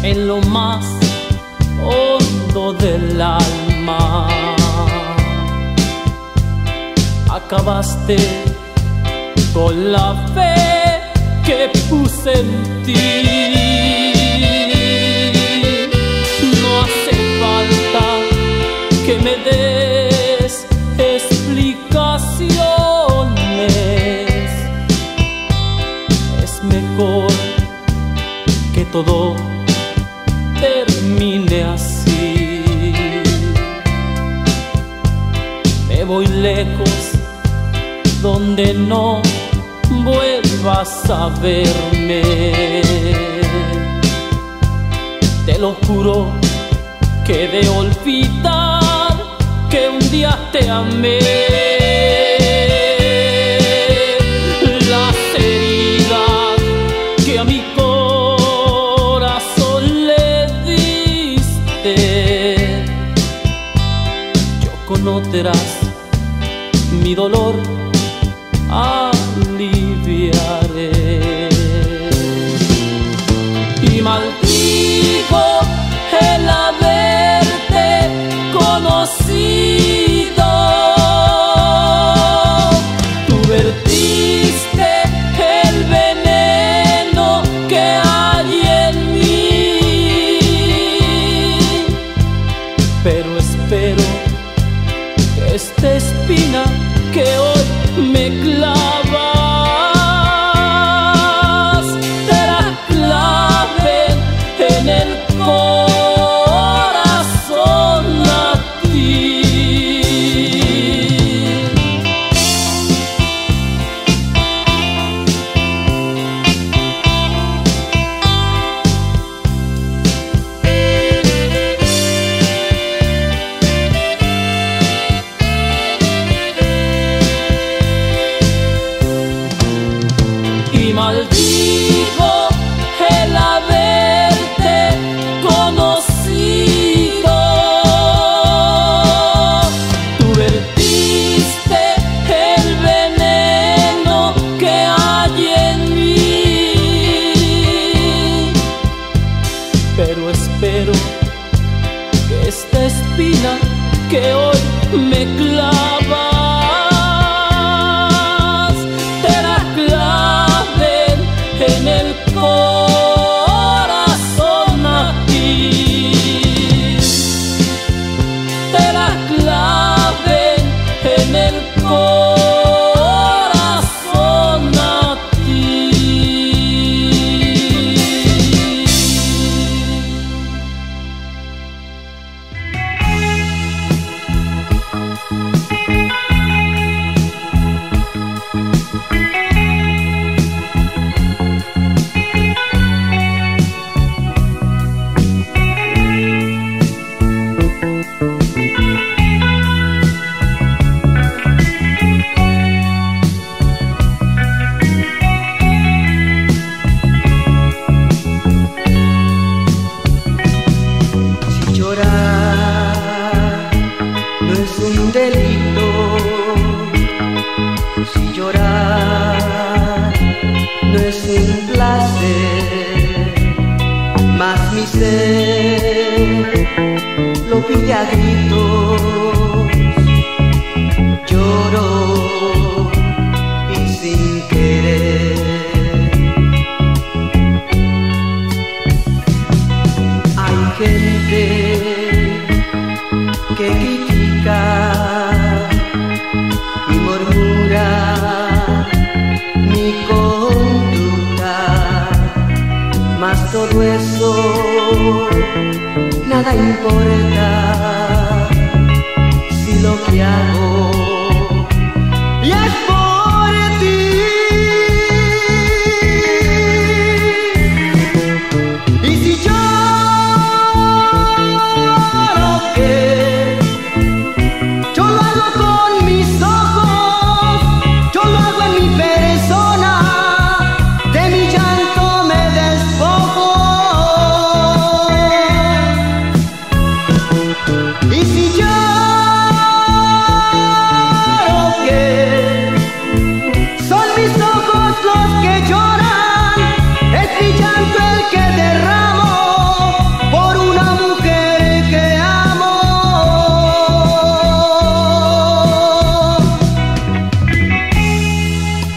en lo más hondo del alma. Acabaste con la fe que puse en ti. No hace falta que me des explicaciones. Es mejor que todo termine así. Me voy lejos donde no vuelvas a verme. Te lo juro que he de olvidar que un día te amé. Las heridas que a mi corazón le diste, yo con otras mi dolor aliviaré. Y maldigo el haberte conocido. Tú vertiste el veneno que hay en mí, pero espero que esta espina que hoy me clavas te la claven en el corazón a ti. Y maldigo el haberte conocido. Tú vertiste el veneno que hay en mí, pero espero que esta espina que hoy me clavas te la claven en el corazón a ti. Te la claven en el corazón a ti. Si llorar no es un placer, mas mi ser lo pide a gritos. Lloro y sin querer. Hay gente que critica y murmura mi conducta, mas todo eso nada importa si lo que hago y es por ti. Y si lloro, ¿qué? Yo lo hago con mis ojos, yo lo hago en mi persona, de mi llanto me despojo. Y si yo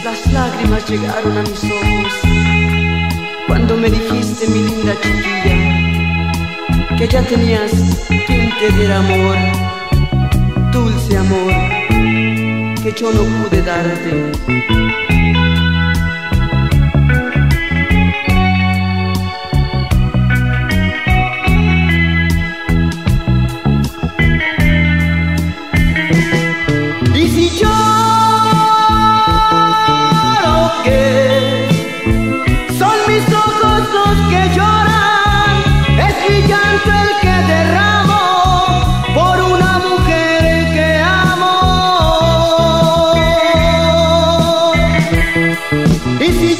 Las lágrimas llegaron a mis ojos cuando me dijiste, mi linda chiquilla, que ya tenías quien te diera amor, dulce amor, que yo no pude darte. Y si yo son mis ojos los que lloran, es mi llanto el que derramo por una mujer que amo. Y si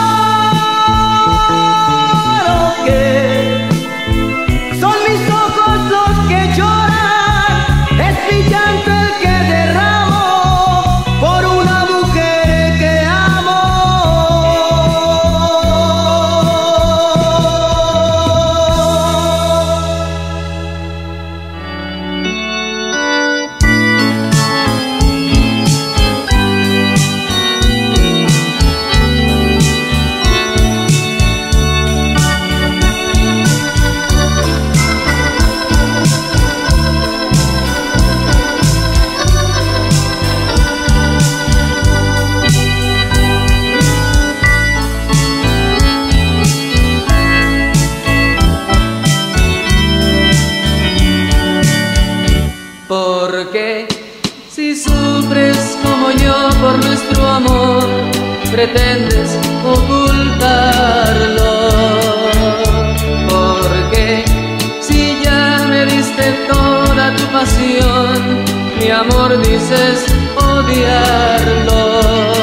lloro, que son mis ojos los que lloran, es mi llanto el que derramo por una mujer que amo. Porque si sufres como yo por nuestro amor, pretendes ocultarlo. Porque si ya me diste toda tu pasión, mi amor dices odiarlo.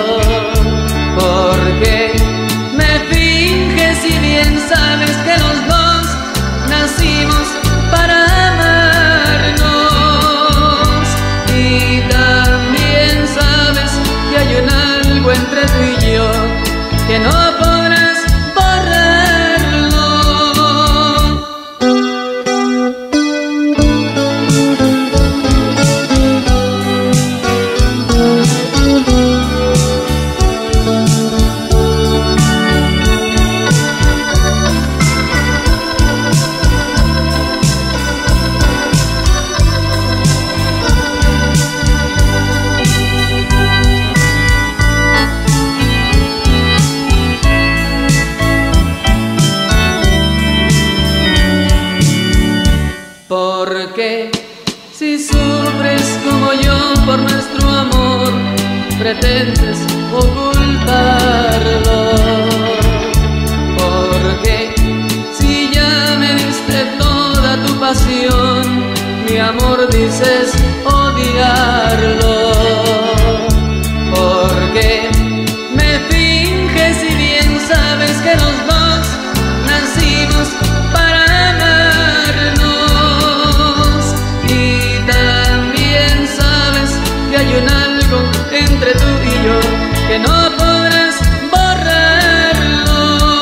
Porque me finges y bien sabes que los dos nacimos para amarnos, y también sabes que hay un algo entre tú y yo que no podrás borrarlo. Porque si sufres como yo por nuestro amor, pretendes ocultarlo. Porque si ya me diste toda tu pasión, mi amor dices odiarlo. Porque me finges y bien sabes que los dos nacimos para amarnos, y también sabes que hay un algo entre tú y yo que no podrás borrarlo.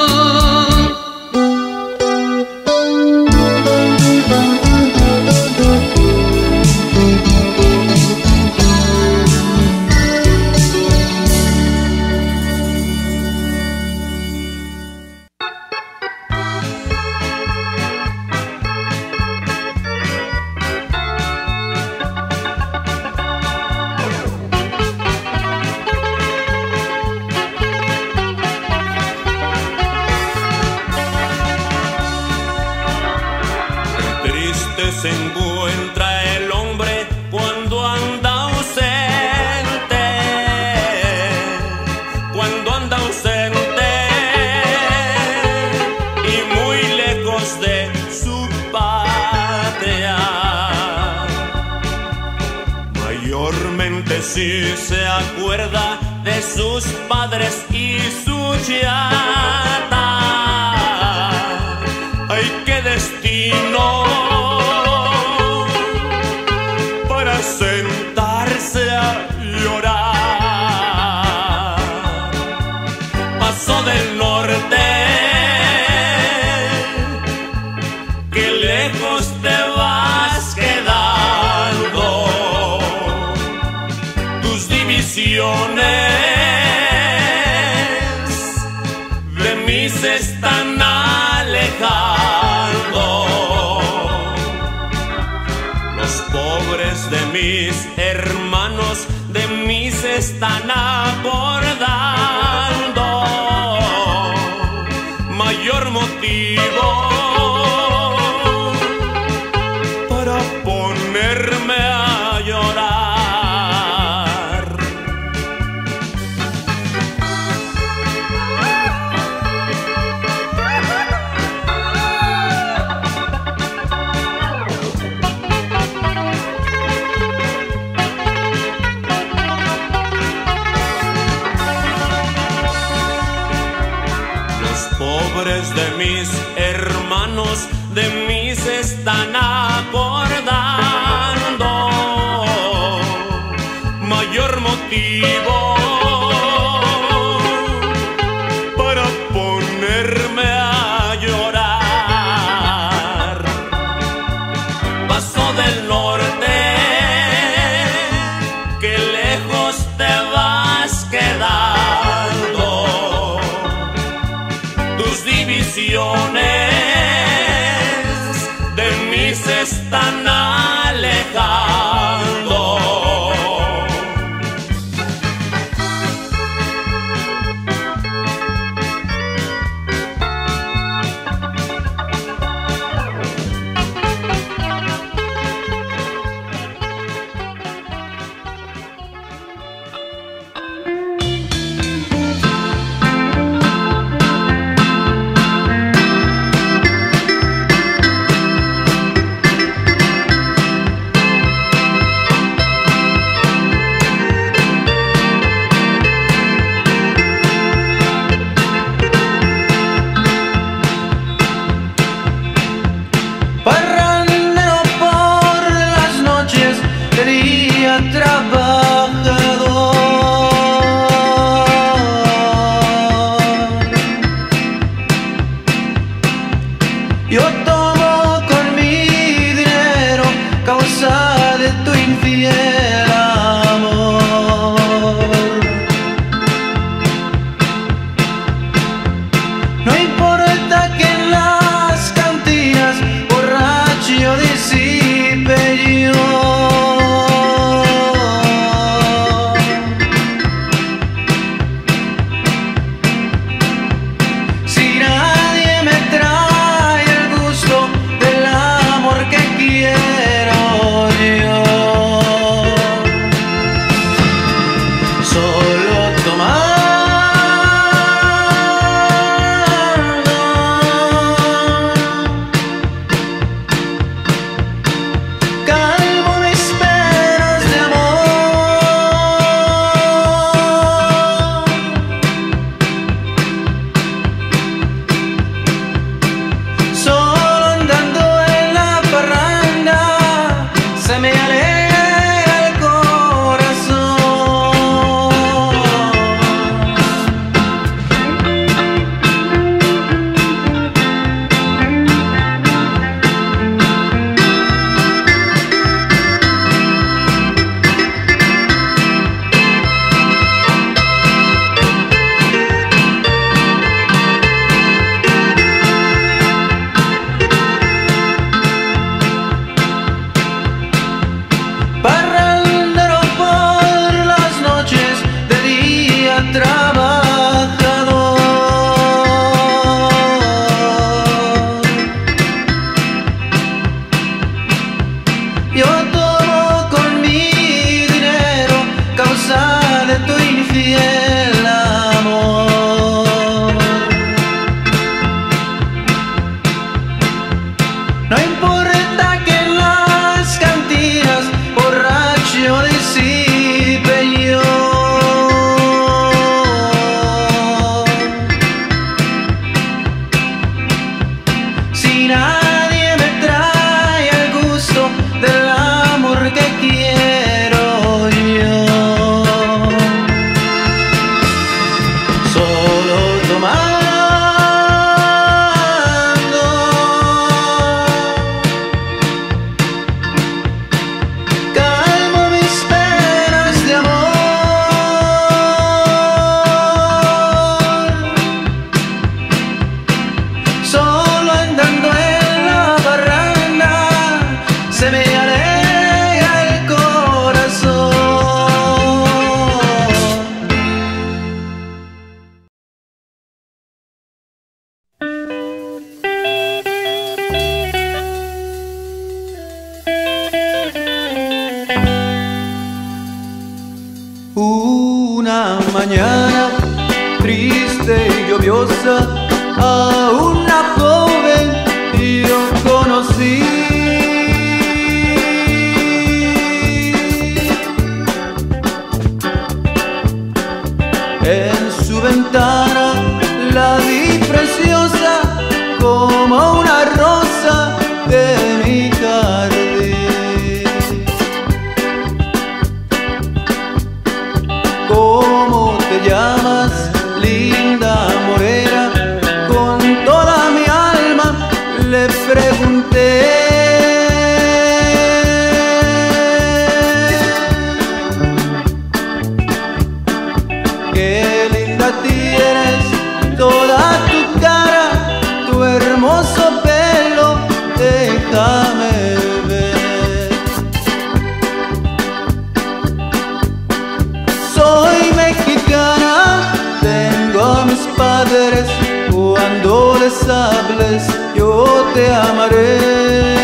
Se encuentra el hombre cuando anda ausente, y muy lejos de su patria. Mayormente si se acuerda de sus padres y su chata. ¡Ay, qué destino! Sentarse a llorar. Paso del norte, que lejos te vas quedando. Tus divisiones se están alejando. Los pobres de mis hermanos de mí se están acordando. Mayor motivo para ponerme a llorar. Pobres de mis hermanos de mí se están acordando. Mayor motivo para ponerme a llorar. Paso del norte, que lejos te vas quedando. Tus divisiones de mí se están alejando. rosa a una joven yo conocí. En su ventana la vi preciosa como una rosa de mi jardín. ¿Cómo te llamas, linda morena? Con toda mi alma le pregunté. Qué linda tienes toda tu cara, tu hermoso pelo, déjame ver. Soy mexicana, tengo mis padres, cuando les hables yo te amaré.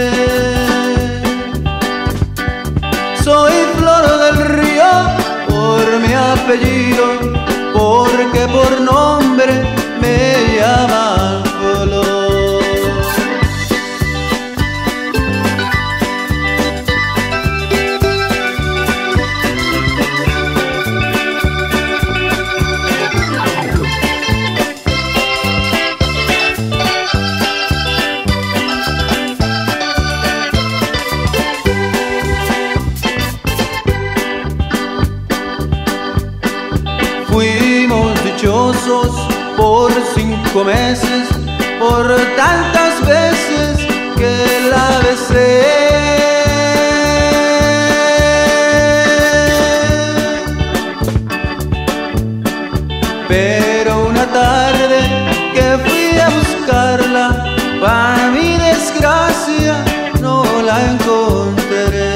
Soy Flor del Río por mi apellido, porque por nombre me llaman Flor. Fuimos dichosos por 5 meses, por tantas veces que la besé. Pero una tarde que fui a buscarla, para mi desgracia no la encontré.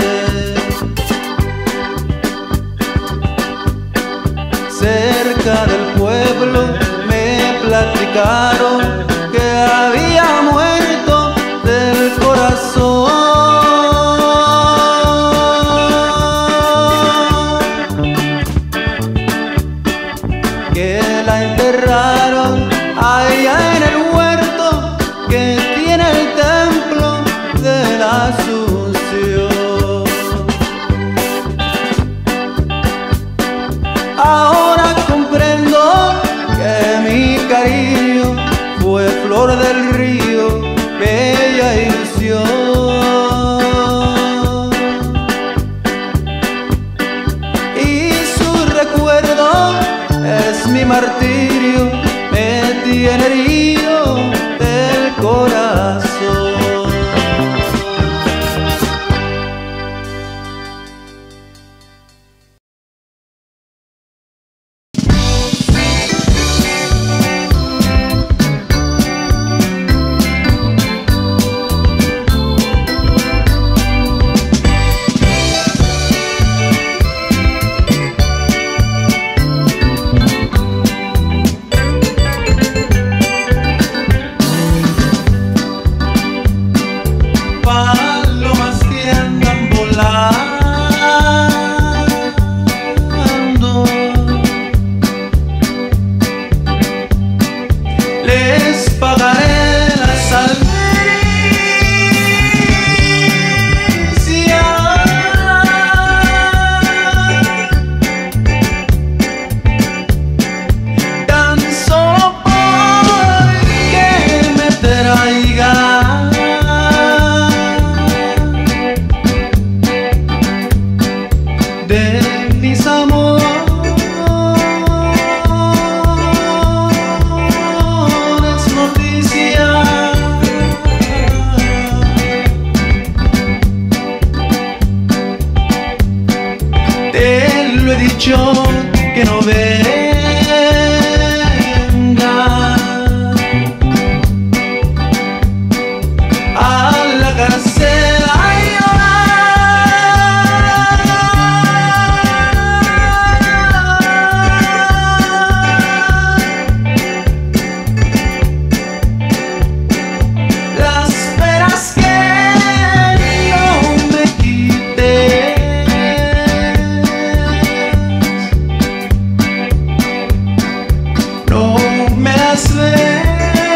Cerca del pueblo me platicaron que había muerto del corazón, que la enterraron allá en el huerto que tiene el templo de la Asunción. Ahora comprendo que mi cariño fue flor del río, bella ilusión. Y su recuerdo es mi martirio, me tiene herido del corazón. quieras ver.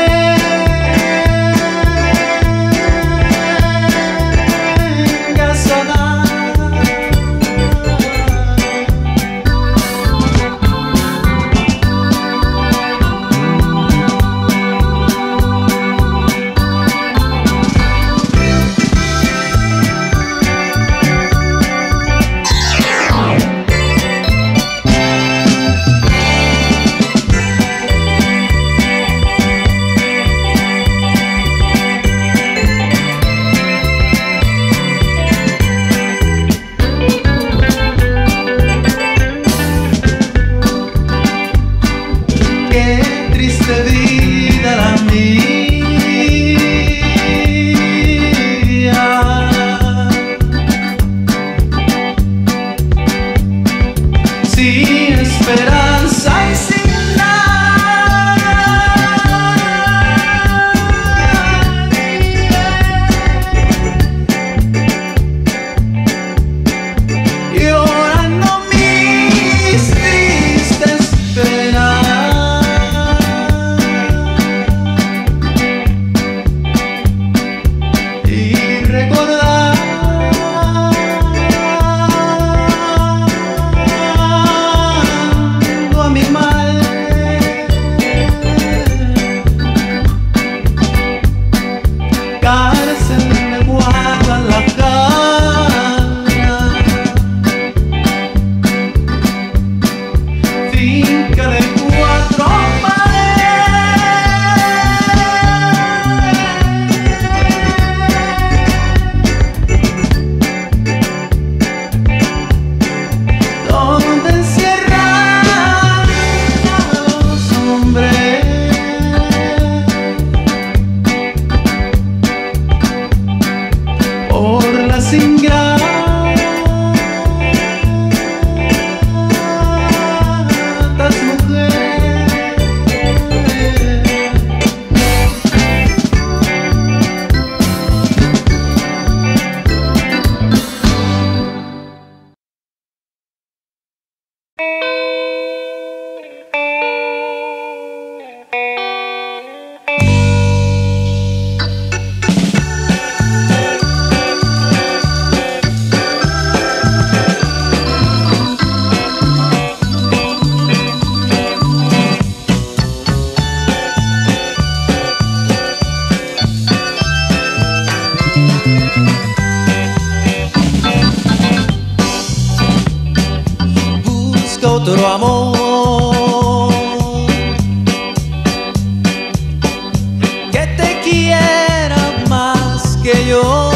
Otro amor que te quiera más que yo,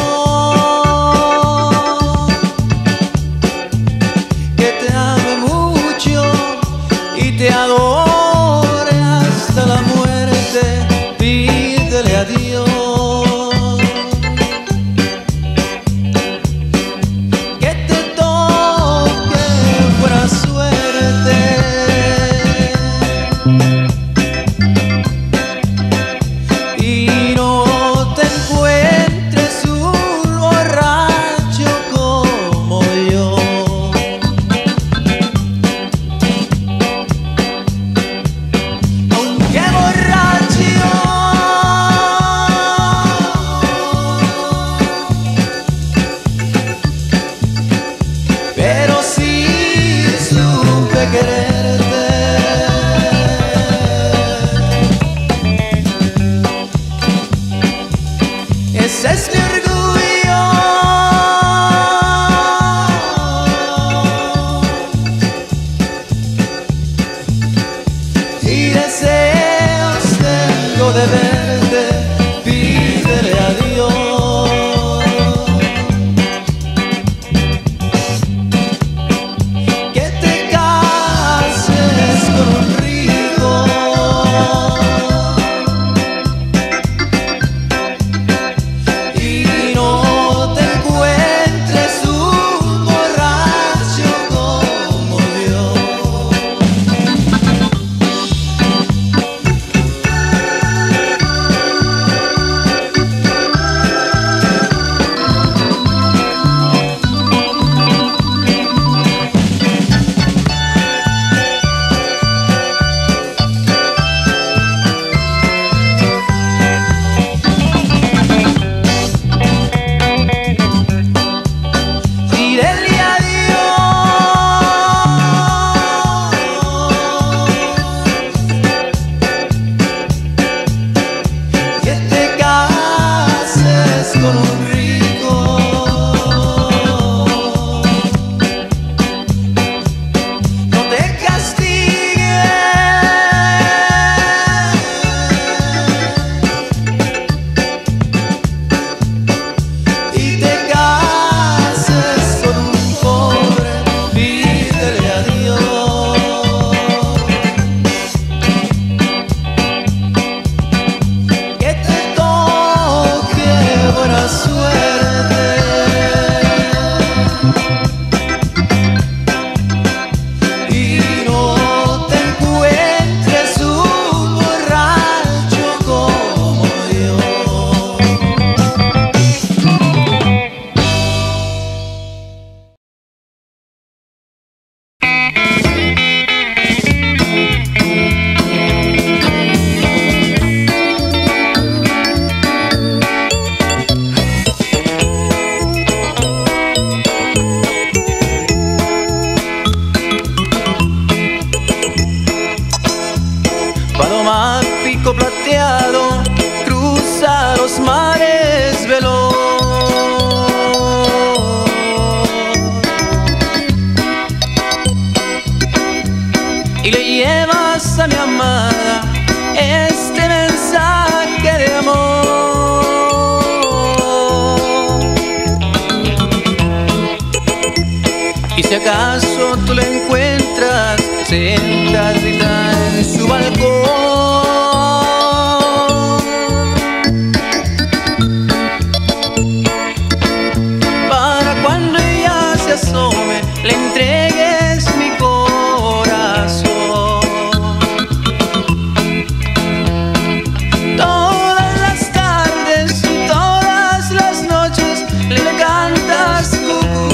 que te ame mucho y te adore hasta la muerte. Pídele a Dios que te toque buena suerte y no te encuentres un borracho como yo. Aunque borracho pero sí supe quererte. Ese es mi orgullo y deseos tengo de verte. Pídele a Dios que te cases con un rico y blanco plateado cruza los mares veloz. Y le llevas a mi amada este mensaje de amor. Y si acaso tú la encuentras sentadita en su balcón, para cuando ella se asome le entregues mi corazón. Todas las tardes y todas las noches le cantas cucú.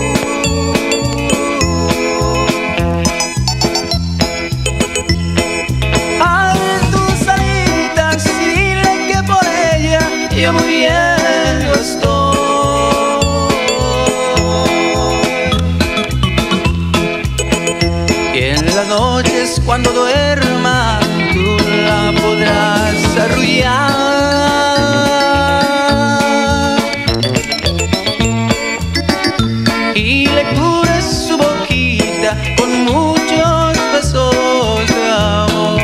Yo muriendo estoy. Y en las noches cuando duerma tú la podrás arrullar y le cures su boquita con muchos besos de amor.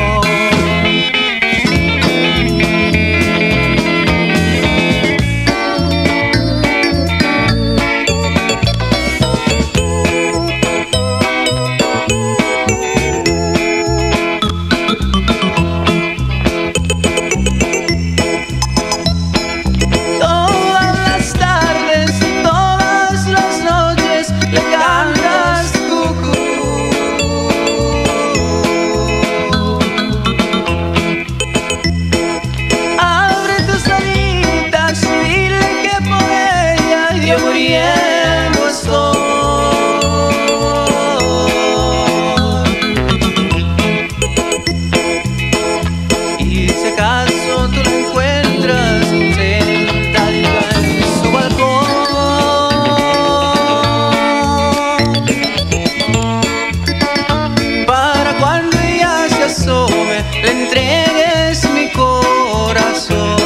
Le entregues mi corazón.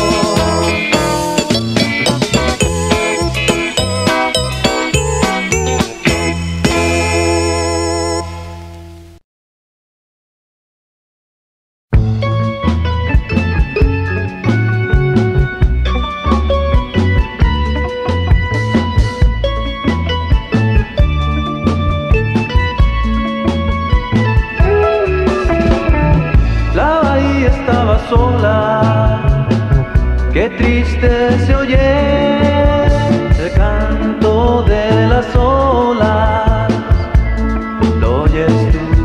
Sola, qué triste se oye el canto de las olas. Lo oyes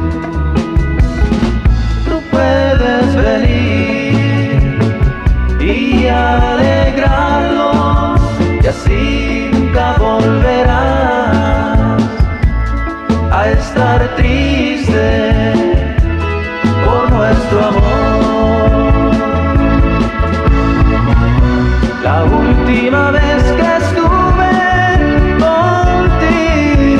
tú puedes venir y alegrarlo, y así nunca volverás a estar triste por nuestro amor. La última vez que estuve contigo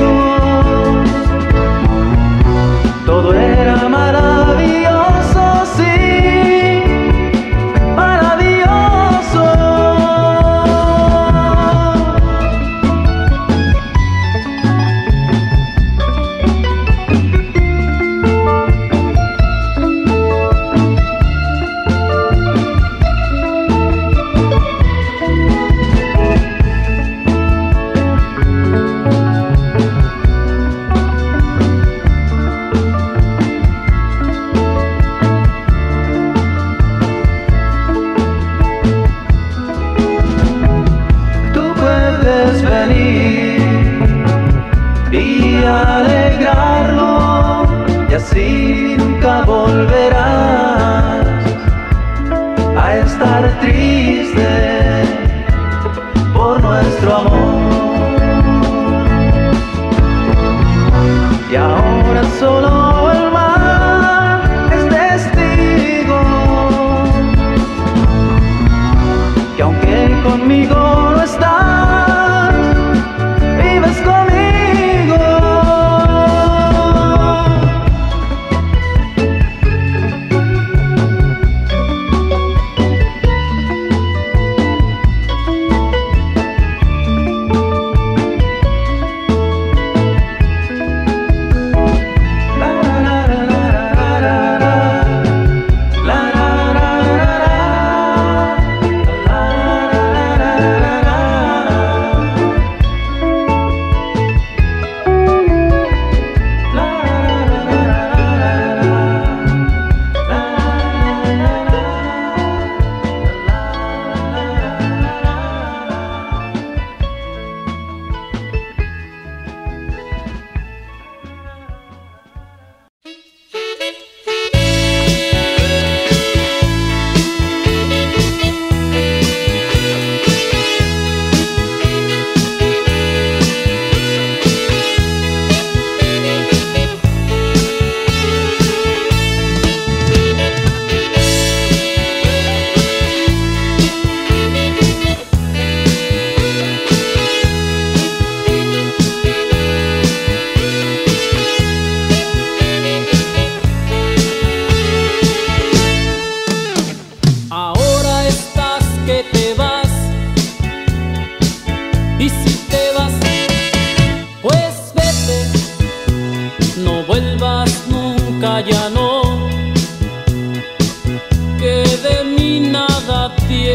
y nada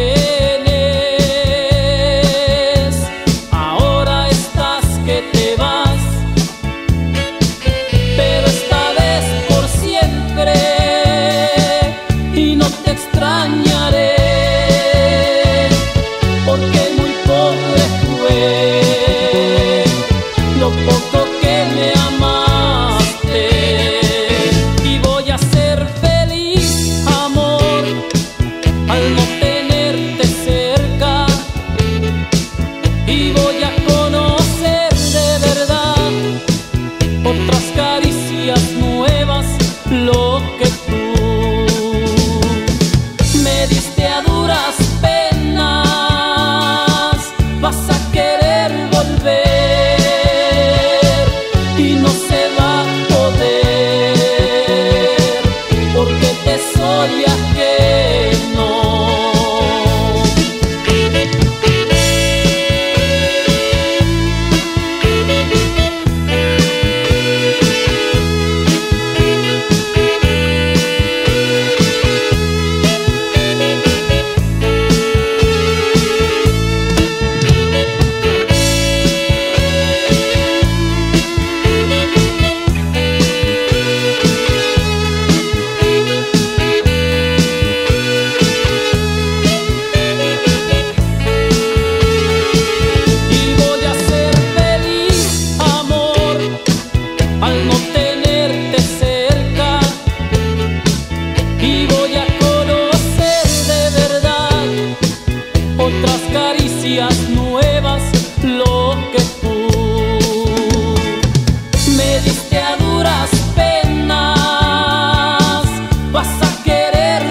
tienes. Ahora estás que te vas, pero esta vez por siempre, y no te extrañaré, porque muy pobre fue lo poco que me amaste. Y voy a ser feliz, amor, al no tenerte cerca. Y voy a conocer de verdad otras caricias nuevas, lo que tú me diste a duras penas. Vas a querer volver y no se va a poder, porque te soy ajeno. Nuevas, lo que tú me diste a duras penas. Vas a querer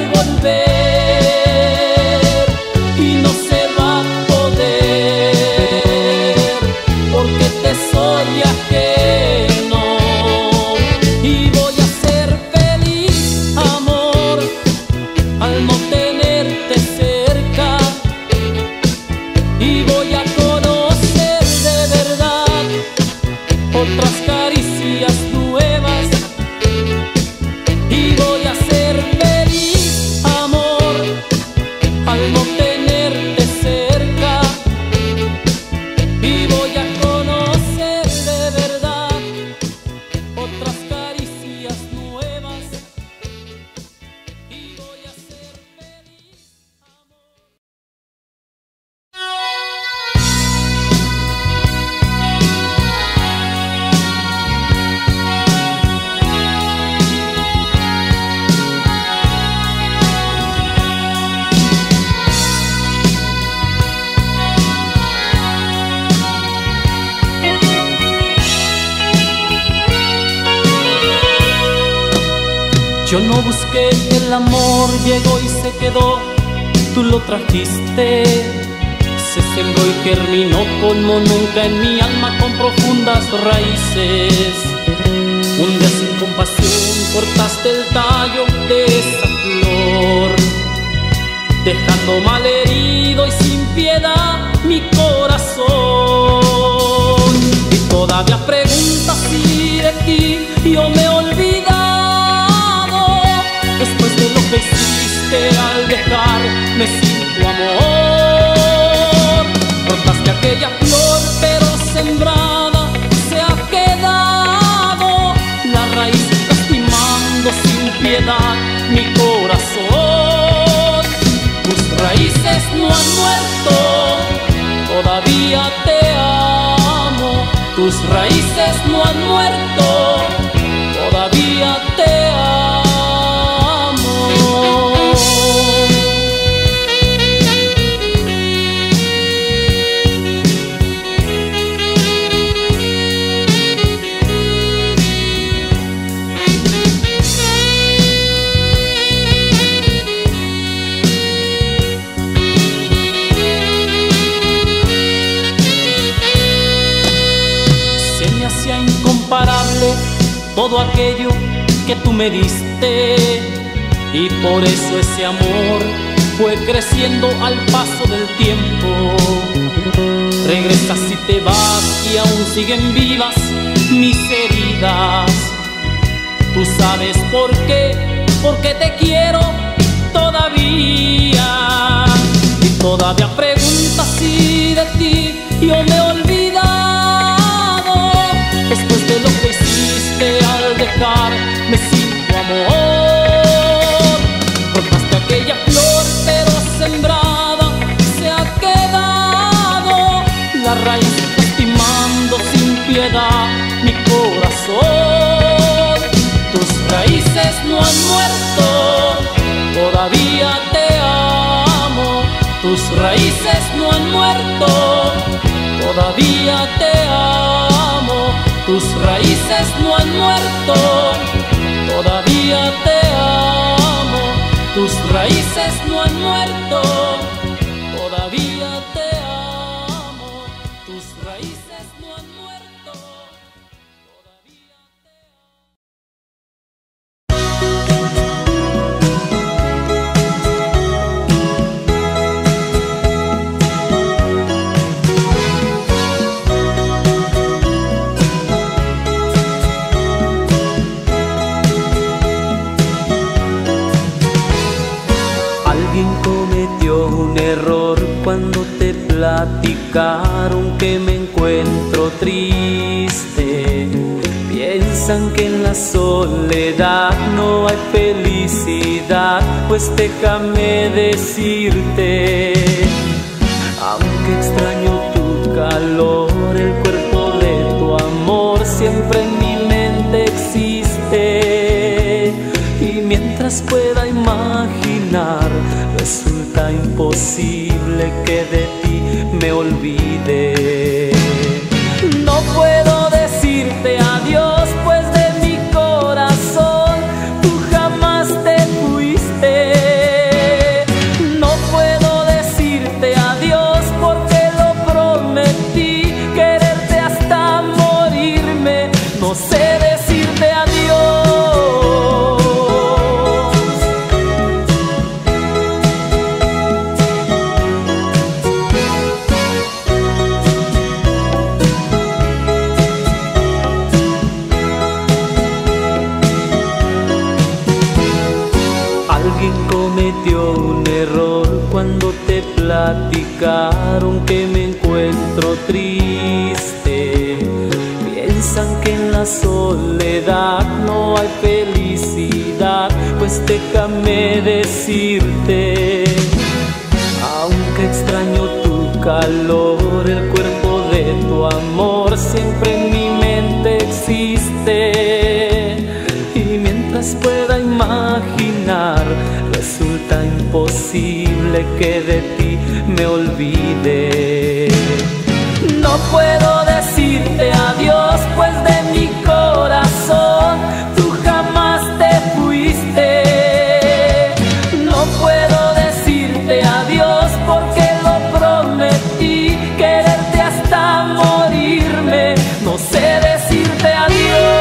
volver y no se va a poder, porque te soy ajeno. Y voy a ser feliz, amor, al no tenerte cerca. Y voy a conocer de verdad otras caricias nuevas. Y voy a ser feliz, amor, al no tenerte cerca. Y voy a conocer de verdad otras caricias nuevas. Y voy a ser feliz, amor. Yo no busqué el amor, llegó y se quedó, tú lo trajiste. Se sembró y germinó como nunca en mi alma con profundas raíces. Un día sin compasión cortaste el tallo de esa flor, dejando malherido y sin piedad mi corazón. Y todavía preguntas si de ti yo me he olvidado, después de lo que hiciste al dejarme sin tu amor. Cortaste aquella flor pero sembrada se ha quedado la raíz lastimando sin piedad mi corazón. Tus raíces no han muerto, todavía te amo. Tus raíces no han muerto, todavía te amo. Todo aquello que tú me diste, y por eso ese amor fue creciendo al paso del tiempo. Regresas y te vas y aún siguen vivas mis heridas. Tú sabes por qué, porque te quiero todavía. todavía preguntas si de ti yo me he olvidado. Después de lo que hiciste al dejarme sin tu amor, cortaste aquella flor pero sembrada se ha quedado la raíz lastimando sin piedad mi corazón. Tus raíces no han muerto, todavía te amo. Tus raíces no han muerto, todavía te amo. Tus raíces no han muerto, todavía te amo. Tus raíces no han muerto, todavía te amo. Tus raíces no han muerto, todavía te un error cuando te platicaron que me encuentro triste. Piensan que en la soledad no hay felicidad, pues déjame decirte, aunque extraño tu calor, el cuerpo de tu amor siempre en mi mente existe. Y mientras pueda imaginar, resulta imposible que de ti me olvide. No puedo decirte adiós, pues de mi corazón tú jamás te fuiste. No puedo decirte adiós porque lo prometí, quererte hasta morirme. No sé decirte adiós. Cometió un error cuando te platicaron que me encuentro triste. Piensan que en la soledad no hay felicidad, pues déjame decirte, aunque extraño tu calor, el cuerpo de tu amor siempre en mi mente existe. Y mientras pueda imaginar, resulta imposible que de ti me olvide. No puedo decirte adiós, pues de mi corazón tú jamás te fuiste. No puedo decirte adiós porque lo prometí, quererte hasta morirme. No sé decirte adiós.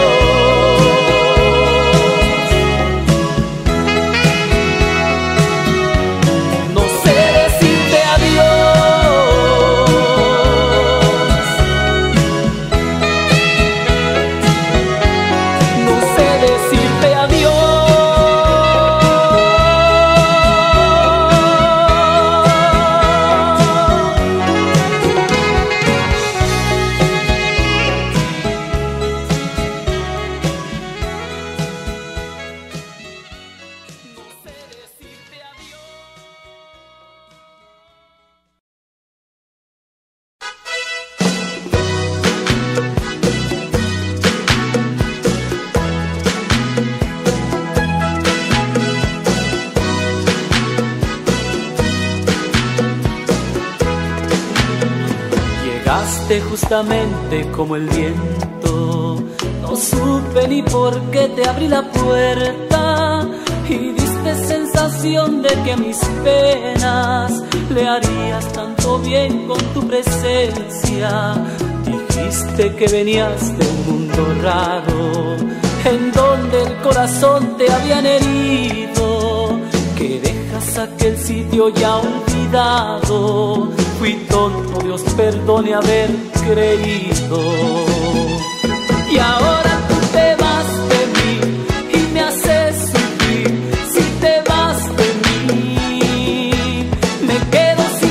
Justamente como el viento, no supe ni por qué te abrí la puerta y diste sensación de que a mis penas le harías tanto bien con tu presencia. Dijiste que venías de un mundo raro, en donde el corazón te habían herido, que dejas aquel sitio ya olvidado. Fui tonto, Dios perdone haber creído. Y ahora tú te vas de mí y me haces sufrir. Si te vas de mí, me quedo sin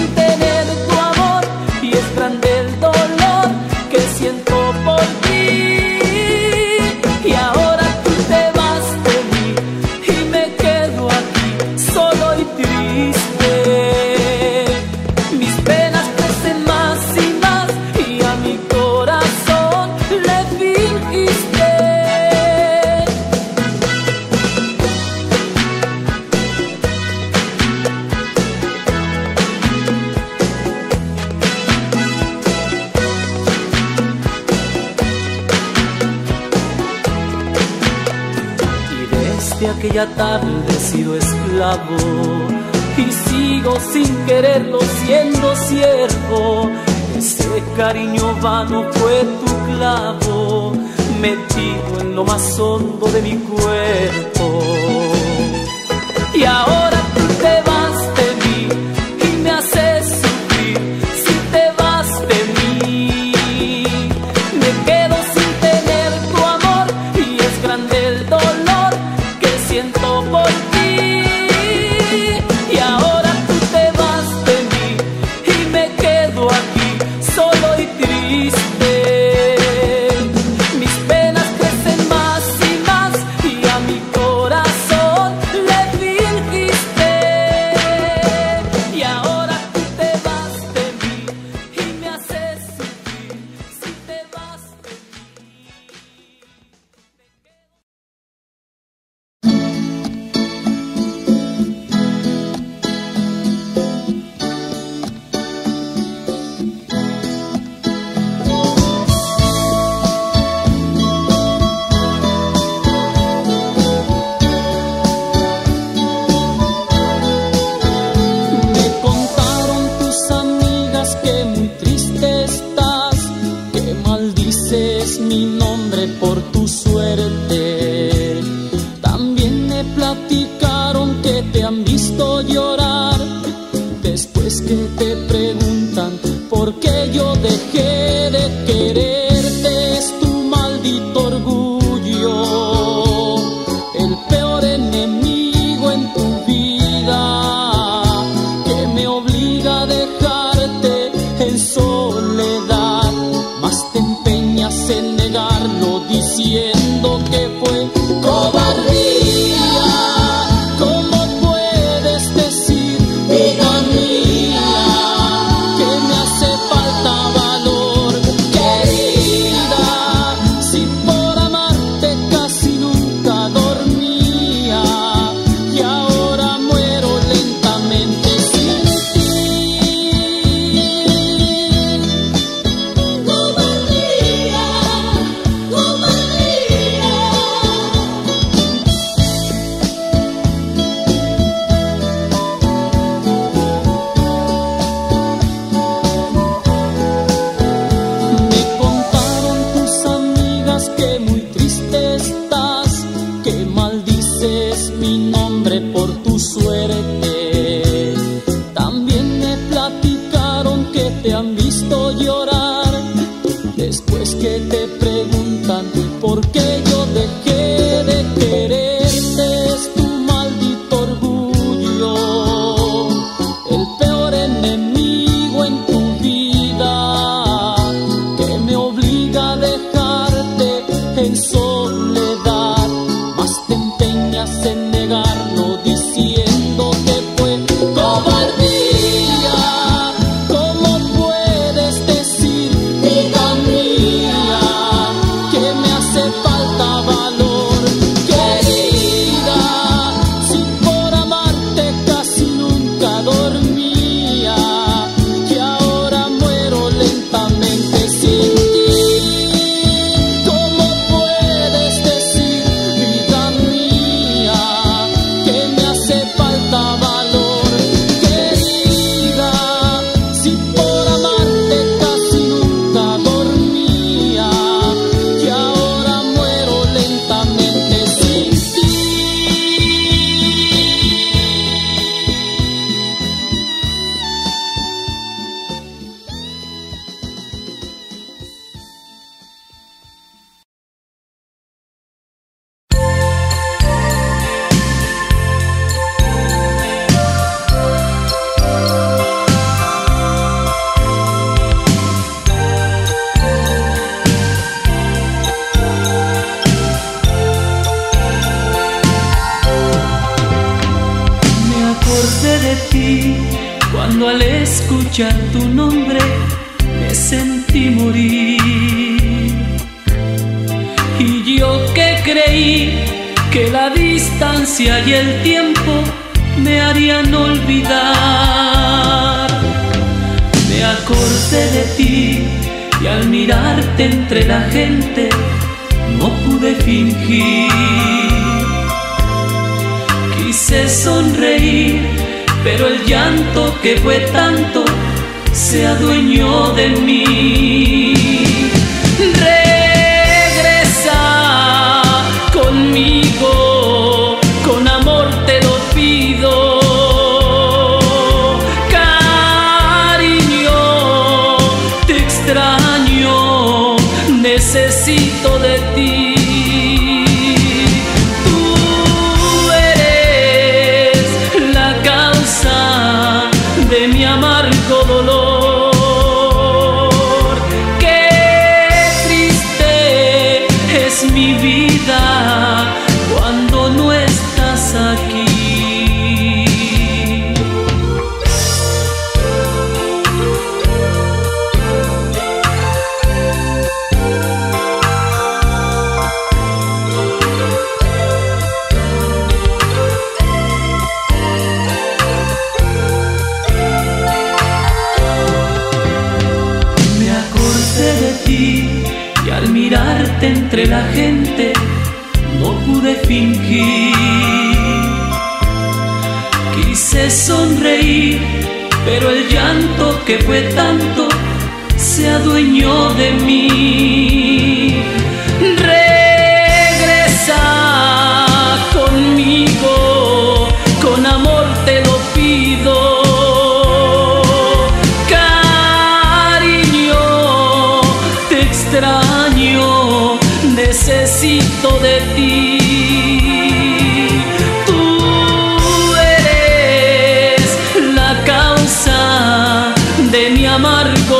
aquella tarde he sido esclavo y sigo sin quererlo siendo siervo. Ese cariño vano fue tu clavo, metido en lo más hondo de mi cuerpo. Y ahora tú te vas de mí y me haces sufrir. Si te vas de mí, me quedo sin tener tu amor y es grande el dolor que siento por ti. Y ahora tú te vas de mí y me quedo aquí solo y triste. Mis penas crecen más y más y a mi corazón le fingiste. Y ahora tú te vas de mí y me haces sufrir. Si te vas de mí. Me contaron tus amigas que muy triste estás, que maldices mi nombre por tu suerte. También me platicaron que te han visto llorar después que te preguntan por qué yo dejé de quererte. Es tu maldito orgullo, el peor enemigo en tu vida, que me obliga a dejarte en soledad. Más te empeñas en negarlo diciendo que fue cobardía. ¿Cómo puedes decir, vida mía, que me hace falta valor, querida? Si por amarte casi nunca dormía y ahora muero lentamente sin ti. Cobardía, cobardía. Me contaron tus amigas que muy triste estás, que maldices mi nombre por tu suerte. También me platicaron que te han visto llorar después que te preguntan por qué yo dejé de quererte. Es tu maldito orgullo, el peor enemigo en tu vida, que me obliga a dejarte en soledad. Más te empeñas en negarlo diciendo que fue cobardía. ¿Cómo puedes decir, vida mía, que me hace falta valor, querida? Si por amarte casi nunca dormía y ahora muero lentamente sin ti. ¿Cómo puedes decir, vida mía, que me hace falta valor, querida? Si por amarte casi nunca dormía y ahora muero lentamente sin ti. Me acordé de ti cuando al escuchar tu nombre me sentí morir. Y yo que creí que la distancia y el tiempo me harían olvidar. Me acordé de ti y al mirarte entre la gente no pude fingir. Quise sonreír, pero el llanto que fue tanto se adueñó de mí. Regresa conmigo, con amor te lo pido. Cariño, te extraño, necesito de ti. De mi amargo dolor, qué triste es mi vida cuando no estás aquí. Y al mirarte entre la gente no pude fingir. Quise sonreír, pero el llanto que fue tanto se adueñó de mí. Regresa conmigo, con amor te lo pido. Extraño, necesito de ti. Tú eres la causa de mi amargo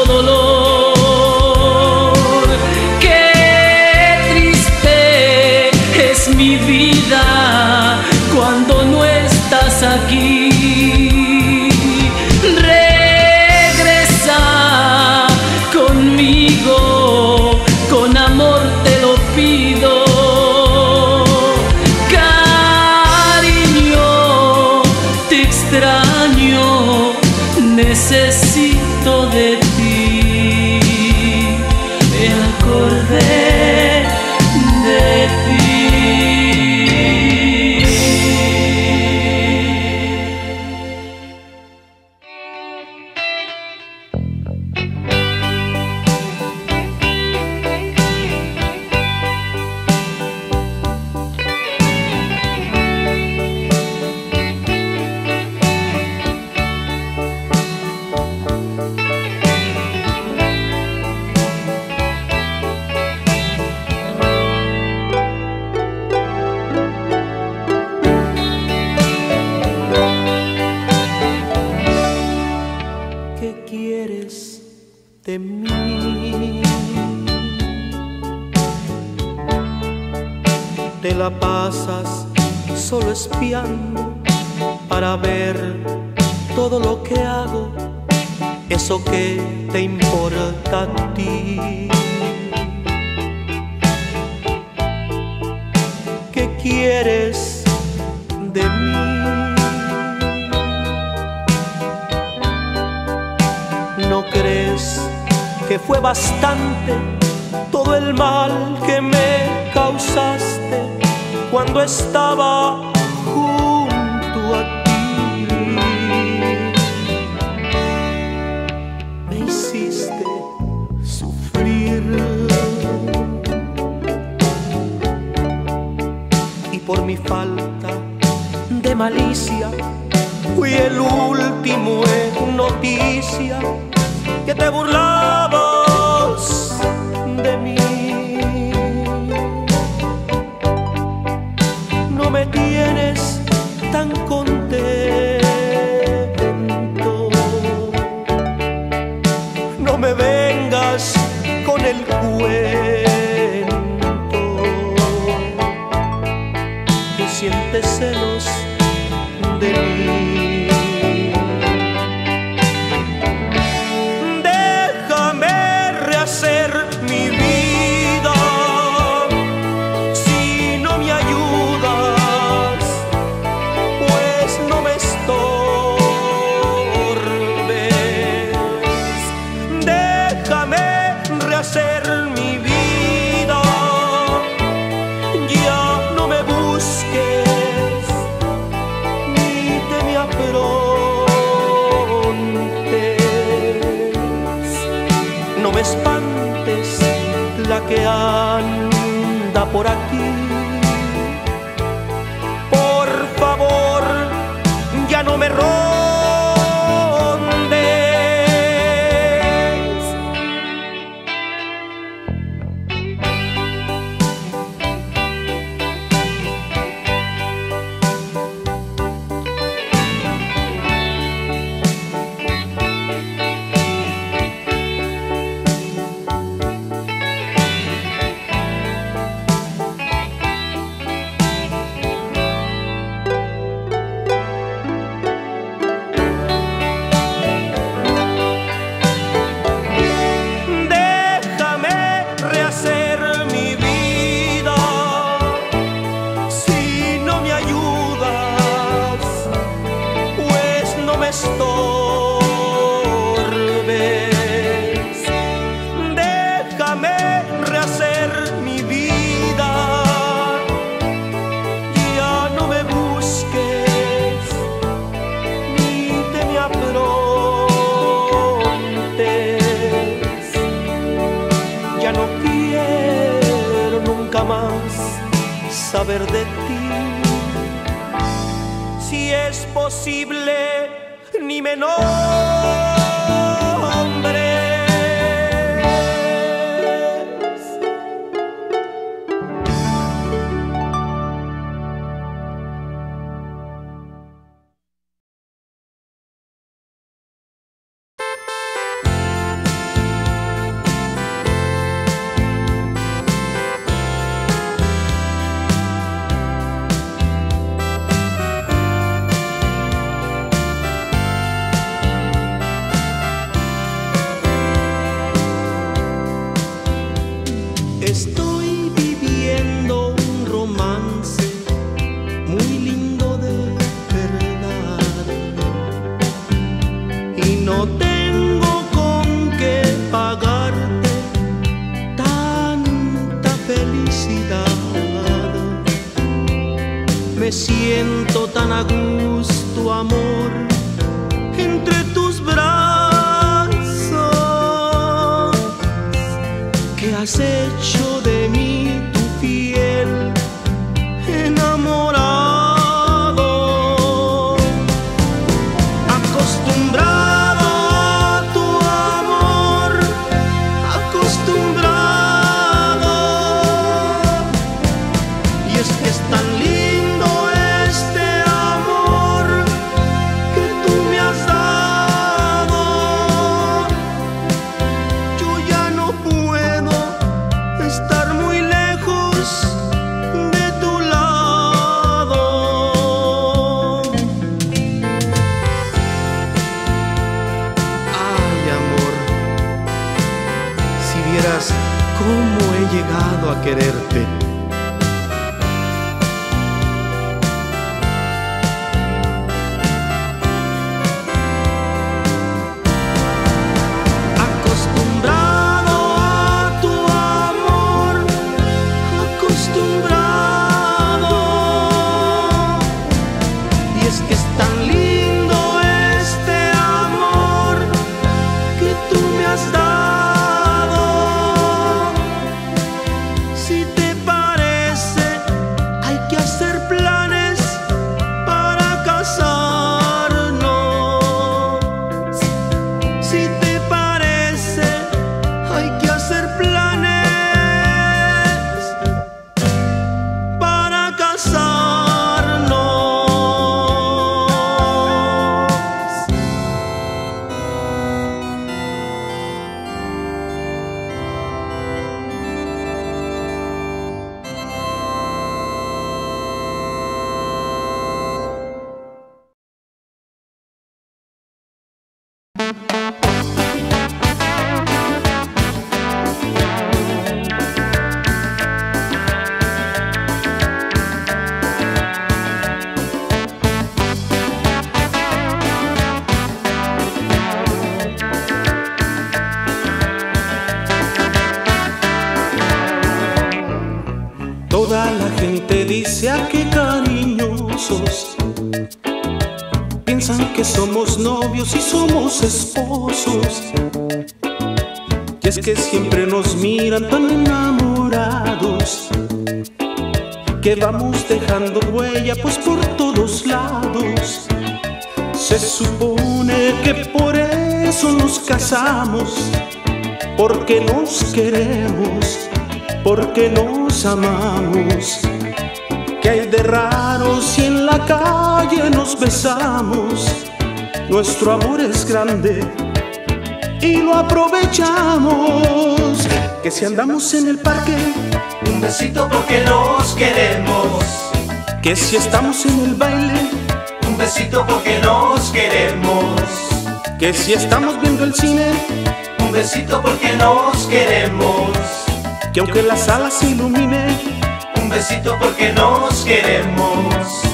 dolor. Qué triste es mi vida cuando no estás aquí. Regresa conmigo, con amor te lo pido. Cariño, te extraño, necesito de ti. Me acordé de ti. De mí, te la pasas solo espiando para ver todo lo que hago, eso que te importa a ti. ¿Qué quieres de mí? ¿No crees que fue bastante todo el mal que me causaste cuando estaba junto a ti? Me hiciste sufrir y por mi falta de malicia fui el último en noticia que te burlabas de mí. No me tienes tan contento, no me vengas con el cuento que sientes celos de mí. Mi vida, si no me ayudas, pues afrontes. No me espantes, la que anda por aquí. Por favor, ya no me rondes. Saber de ti, si es posible, ni me nombres. Estoy viviendo un romance muy lindo de verdad y no tengo con qué pagarte tanta felicidad. Me siento tan a gusto, amor, entre tus brazos. ¿Qué has hecho de mí, tu fiel enamorado? Acostumbrado a tu amor, acostumbrado. Y es que es tan lindo este amor que tú me has dado. Yo ya no puedo estar muy lejos de tu lado. Ay, amor, si vieras cómo he llegado a quererte. Toda la gente dice a qué cariñosos piensan que somos novios y somos esposos. Y es que siempre nos miran tan enamorados, que vamos dejando huella pues por todos lados. Se supone que por eso nos casamos, porque nos queremos, porque nos amamos. ¿Qué hay de raro si en la calle nos besamos? Nuestro amor es grande y lo aprovechamos. Que si andamos en el parque, un besito porque nos queremos. que si estamos en el baile, Un besito porque nos queremos. que si estamos viendo el cine, Un besito porque nos queremos. que aunque la sala se ilumine, Un besito porque nos queremos.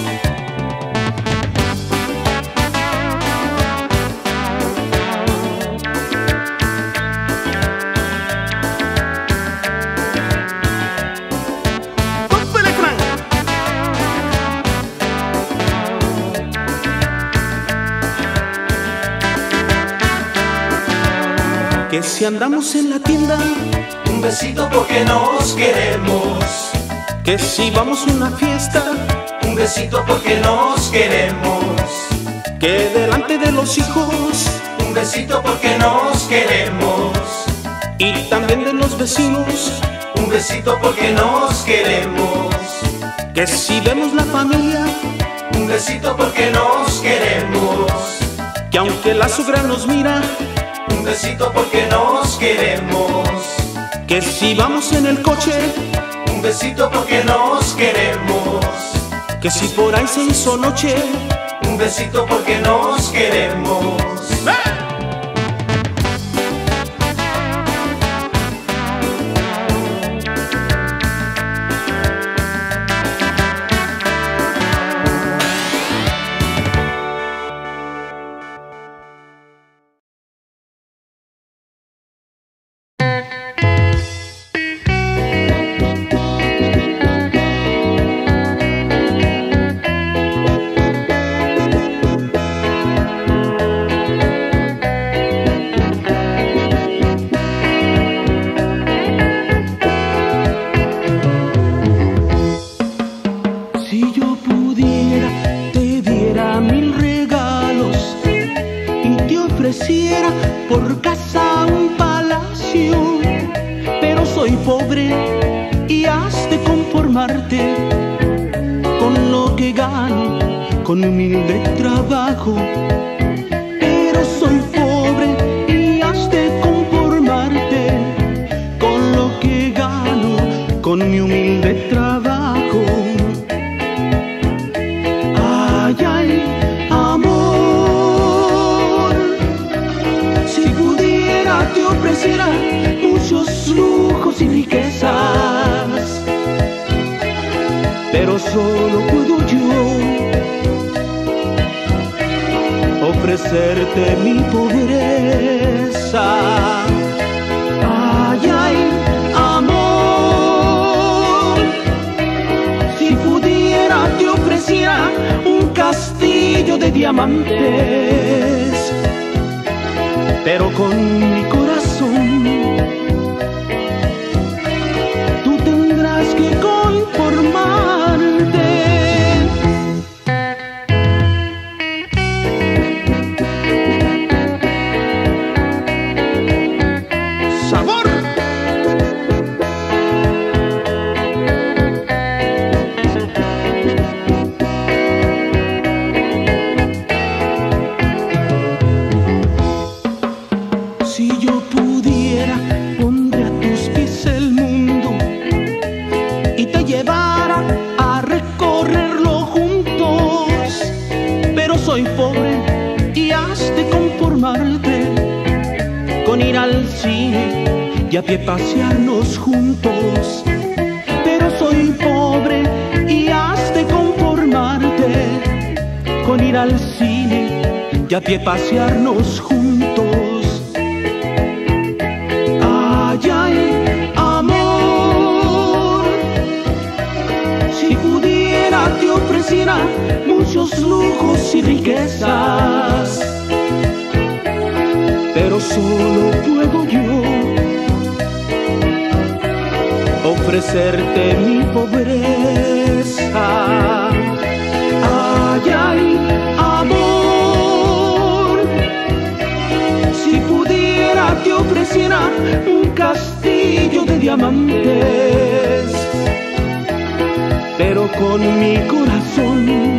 que si andamos en la tienda, Un besito porque nos queremos. que si vamos a una fiesta, Un besito porque nos queremos. que delante de los hijos Un besito porque nos queremos. y también de los vecinos, Un besito porque nos queremos. que si vemos la familia, Un besito porque nos queremos. que aunque la suegra nos mira, Un besito porque nos queremos. que si vamos en el coche, Un besito porque nos queremos. que si por ahí se hizo noche, Un besito porque nos queremos. si yo pudiera te diera 1000 regalos y te ofreciera por casa un palacio, pero soy pobre y has de conformarte con lo que gano, con humilde trabajo. Pero soy pobre y has de conformarte con lo que gano, con mi humilde trabajo. Ay, ay, amor, si pudiera te ofreciera muchos lujos y riquezas, pero solo puedo yo ofrecerte mi pobreza. Ay, ay, amor, si pudiera te ofreciera un castillo de diamantes, pero con mi corazón tú tendrás que conformarte. ¡Sabor! Si yo pudiera, pondría a tus pies el mundo y te llevara a recorrerlo juntos. Pero soy pobre y has de conformarte con ir al cine y a pie pasearnos juntos. Pero soy pobre y has de conformarte con ir al cine y a pie pasearnos juntos. Ay, ay, amor, si pudiera te ofreciera muchos lujos y riquezas, riquezas, pero solo puedo yo ofrecerte mi pobreza. Ay, ay, amor, si pudiera te ofreciera un castillo de diamantes, pero con mi corazón